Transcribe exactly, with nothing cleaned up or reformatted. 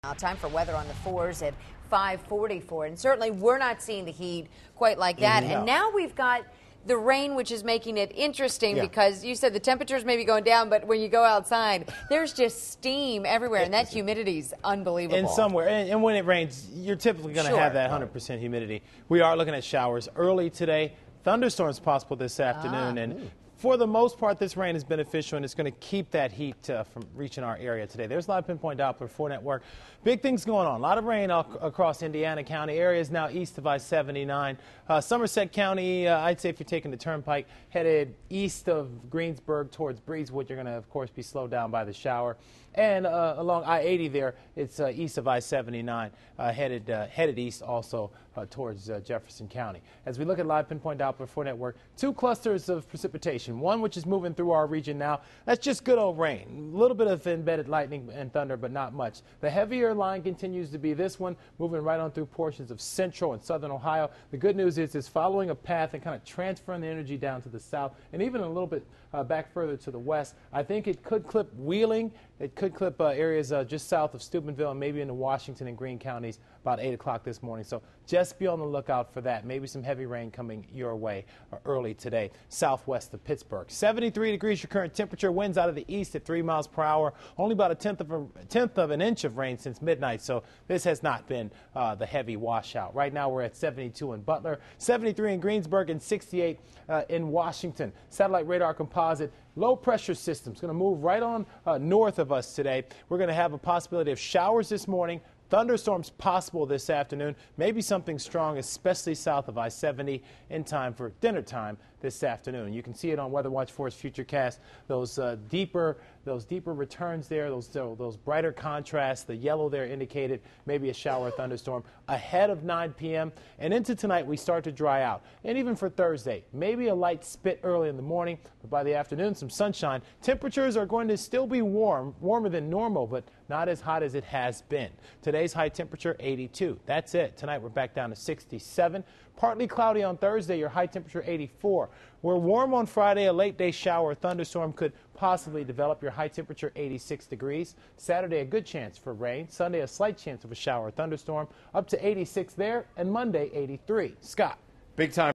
Time for weather on the fours at five forty-four, and certainly we're not seeing the heat quite like that. Mm-hmm. And now we've got the rain, which is making it interesting, yeah. because you said the temperatures may be going down, but when you go outside, there's just steam everywhere, and that humidity's unbelievable. And somewhere, and, and when it rains, you're typically going to Sure. have that one hundred percent humidity. We are looking at showers early today. Thunderstorms possible this afternoon, Ah. and for the most part, this rain is beneficial, and it's going to keep that heat uh, from reaching our area today. There's a lot of pinpoint Doppler four network. Big things going on. A lot of rain ac across Indiana County. Areas now east of I seventy-nine. Uh, Somerset County, uh, I'd say if you're taking the turnpike, headed east of Greensburg towards Breezewood, you're going to, of course, be slowed down by the shower. And uh, along I eighty there, it's uh, east of I seventy-nine, uh, headed uh, headed east also uh, towards uh, Jefferson County. As we look at live pinpoint Doppler four network, two clusters of precipitation. One which is moving through our region now. That's just good old rain. A little bit of embedded lightning and thunder, but not much. The heavier line continues to be this one, moving right on through portions of central and southern Ohio. The good news is it's following a path and kind of transferring the energy down to the south and even a little bit uh, back further to the west. I think it could clip Wheeling. It could clip uh, areas uh, just south of Steubenville and maybe into Washington and Greene counties about eight o'clock this morning. So just be on the lookout for that. Maybe some heavy rain coming your way uh, early today, southwest of Pittsburgh. seventy-three degrees your current temperature. Winds out of the east at three miles per hour. Only about a tenth of a tenth of an inch of rain since midnight. So this has not been uh, the heavy washout. Right now we're at seventy-two in Butler, seventy-three in Greensburg, and sixty-eight uh, in Washington. Satellite radar composite. Low pressure system is going to move right on uh, north of us today. We're going to have a possibility of showers this morning. Thunderstorms possible this afternoon, maybe something strong, especially south of I seventy in time for dinner time this afternoon. You can see it on Weather Watch four's Futurecast. Those uh, deeper, those deeper returns there, those those brighter contrasts. The yellow there indicated maybe a shower or thunderstorm ahead of nine p m and into tonight. We start to dry out, and even for Thursday, maybe a light spit early in the morning, but by the afternoon, some sunshine. Temperatures are going to still be warm, warmer than normal, but not as hot as it has been. Today's high temperature, eighty-two. That's it. Tonight, we're back down to sixty-seven. Partly cloudy on Thursday, your high temperature, eighty-four. We're warm on Friday. A late day shower or thunderstorm could possibly develop. Your high temperature, eighty-six degrees. Saturday, a good chance for rain. Sunday, a slight chance of a shower or thunderstorm. Up to eighty-six there. And Monday, eighty-three. Scott. Big time.